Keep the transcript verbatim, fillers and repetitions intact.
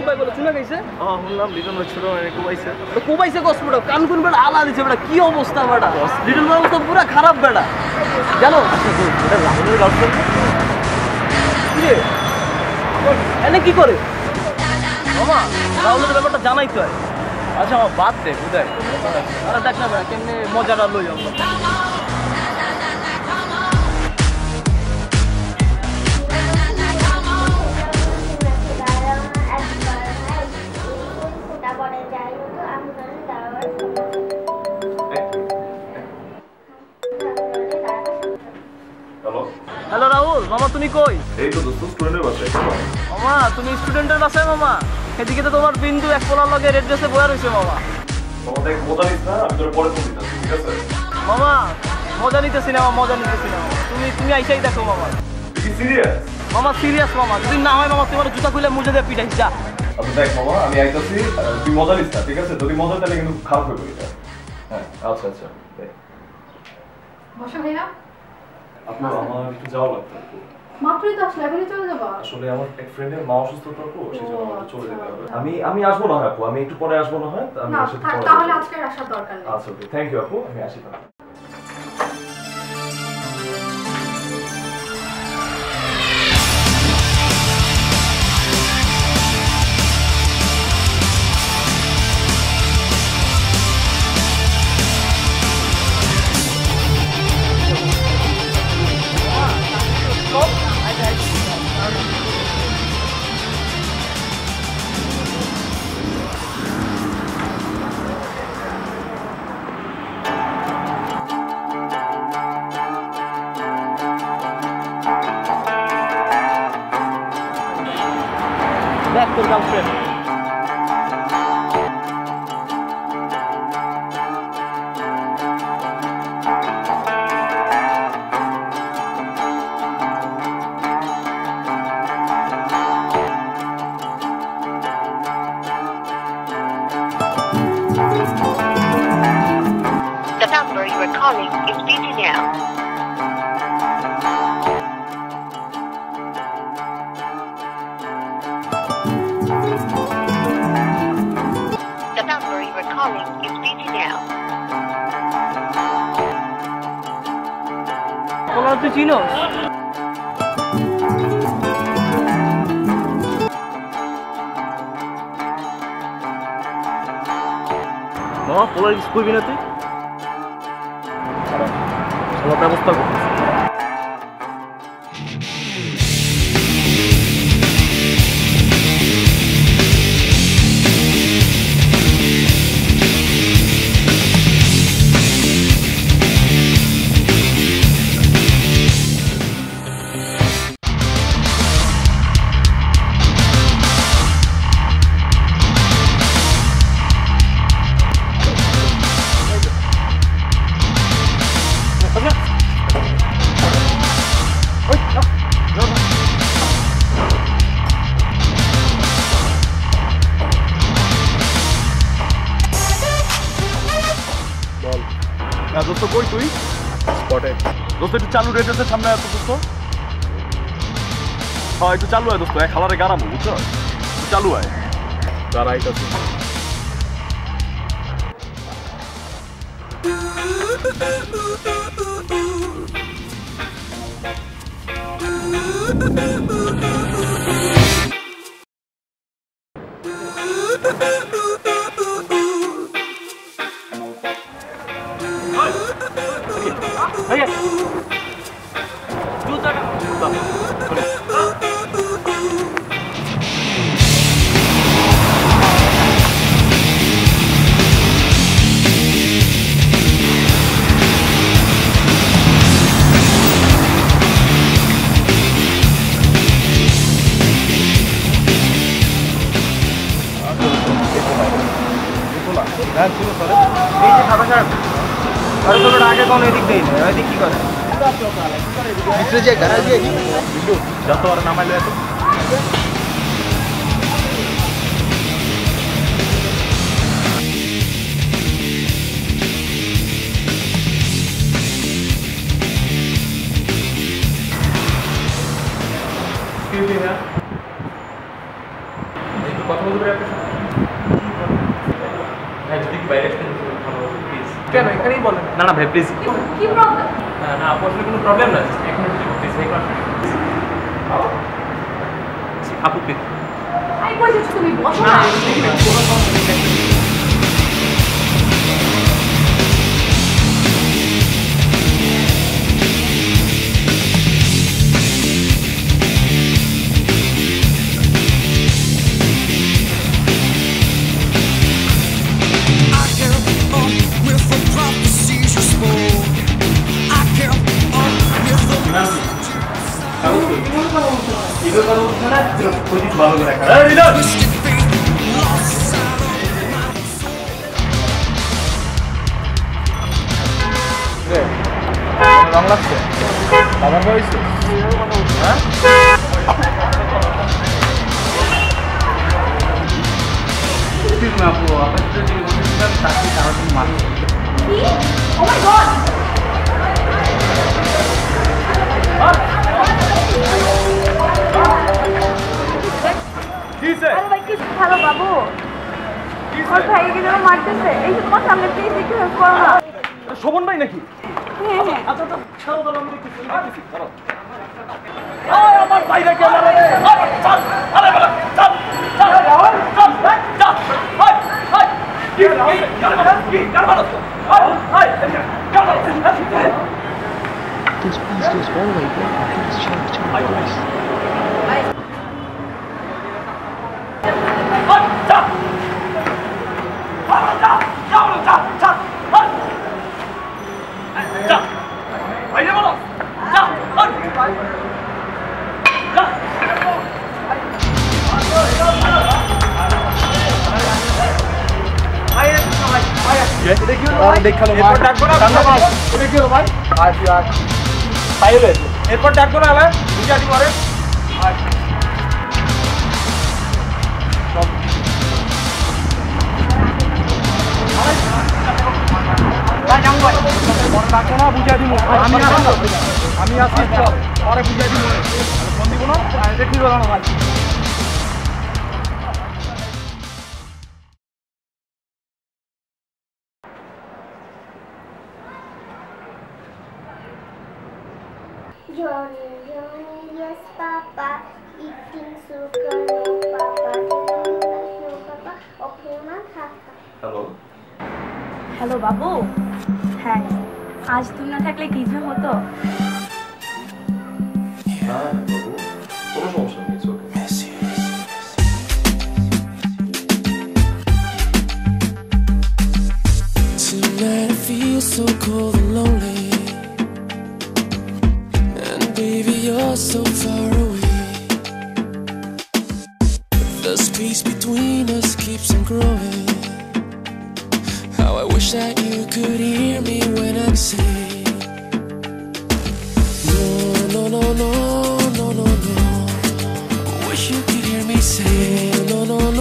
ভাই বলে চুনা গেছে হ্যাঁ শুনলাম লিটন ভাই ছোট ভাই কোবাইছে কোবাইছে কস বেটা কান কোন বেটা আলা দিছে বেটা কি অবস্থা বেটা লিটন ভাই অবস্থা পুরো খারাপ বেটা জানো আচ্ছা তো এটা রাহুলের গার্লফ্রেন্ড কি রে এনে কি করে মামা রাহুলের ব্যাপারটা জানাই তো আচ্ছা আমার বাদ দে কোথায় আরে দেখ না বেটা কেমনে মজাটা লই আমরা হ্যালো রাহুল মামা তুমি কই এই তো দোস্ত স্টুডেন্টের বাসায় মামা তুমি স্টুডেন্টের বাসায় মামা এদিকে তো তোমার বিন্দু এক পোলার লগে রেড ড্রেসে বয়া রইছে মামা তোমার দেখ মজা নিস না আমি তোর পরে ফোন দিতাম ঠিক আছে মামা মজা নিতেছি না মজা নিতেছি না তুমি তুমি আইসাই দেখো মামা কি সিরিয়াস মামা সিরিয়াস মামা যদি না হয় মামা তোমার জুতা খুলে মুজে দিয়ে পিটাইস যা আচ্ছা দেখ মামা আমি আইতাছি তুই মজা নিস না ঠিক আছে যদি মজা তাহলে কিন্তু খারাপ হয়ে যাবে হ্যাঁ আচ্ছা আচ্ছা বসো ভাইয়া আপনার আমার একটু যাওয়া লাগতো মাত্রই তো আসলে এখনই চলে যাবা আসলে আমার এক ফ্রেন্ডের মা অসুস্থ তো সেজন্য আমাকে চলে যেতে হবে আমি আমি আসবো না আপু আমি একটু পরে আসবো না হয় আমি না তাহলে আজকে আসার দরকার নেই আচ্ছা ওকে থ্যাংক ইউ আপু আমি আসি তাহলে দেখ তোর girlfriend The number you are calling is busy now. The number you are calling is busy now. তোমার তুই চিনোস মামা পোলার ইউজ করবি না তুই সবার ব্যবস্থা করতেছি দোস্ত কই তুই স্পটে দোস্ত একটু চালু রেটের সামনে আসো দোস্ত হ্যাঁ একটু চালু হয় দোস্ত এক খালারে গারামো বুঝছো একটু চালু হয় গাড়াইতেছি আগে কোন এদিক দেই না এদিক কি করে ভিতরে যে গাড়া দিয়ে বিন্দু যত আর নামাইলো এত কথা বলতে পারি আপনার সাথে? হ্যাঁ যদি কি বাইরে আসতেন ভালো হতো প্লিজ। কেন এখানেই বলেন? না না ভাই প্লিজ। কি প্রবলেম? না আপু আসলে কোনো প্রবলেম না, এক মিনিট প্লিজ ভাই আসুন। আপু প্লিজ। আই কইছিস তুমি বসো না না। কোনো প্রবলেম নেই। রং লাগছে বাবার বয়সে হ্যাঁ আপু আপনার যদি তাকে তারা মানুষ কি? Oh my god. আরে ভাই কি হ্যালো বাবু আমার ভাইকে যেন মারতেছে এই যে তোমার সামনে প্লিজ একটু হেল্প করো না শোভন ভাই নাকি? হ্যাঁ হ্যাঁ আচ্ছা আচ্ছা ছাড়ো দাঁড়াও আমি একটু ফোন করতেছি দাঁড়াও। আয় আমার ভাইরা কে মারে রে চল আরে বলা চল চল চল চল হাই হাই কি কার মারা কি কার মারা হাই হাই কার মারা This bus goes all the way back to this church on the bus. এরপর ডাকবো না বুঝাটি করে বুঝাই দিব আমি আমি আসি পরে বুঝাই দিব ফোন দিব না দেখি বলো না ভাই Johnny, Johnny, yes, Papa. Eating sugar, no, Papa. No, Papa. Okay, ma, Dhaka. Hello hello বাবু হ্যাঁ আজ তুমি না থাকলে কি যে হতো হ্যাঁ বাবু কোনো সমস্যা নেই ওকে Tonight I feel so cold and lonely, and baby you're so far away. The space between us keeps on growing. How I wish that you could hear me when I say no, no, no, no, no, no, no. Wish you could hear me say no, no, no.